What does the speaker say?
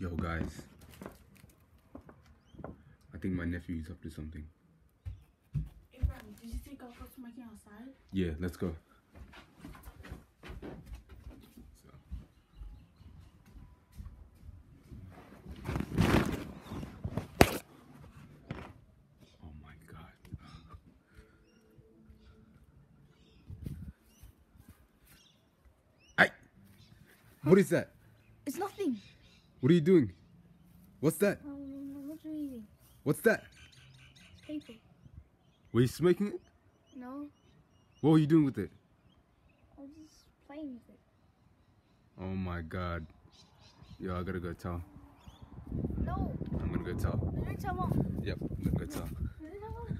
Yo guys, I think my nephew is up to something. Abraham, did you think I'll go smoking outside? Yeah, let's go. Oh my God. Hey! What is that? It's nothing. What are you doing? What's that? What are you eating? What's that? It's paper. Were you smoking it? No, What were you doing with it? I was just playing with it. Oh my God. Yo, I gotta go tell. No, I'm gonna go tell. don't tell Mom. Yep, I'm gonna go tell.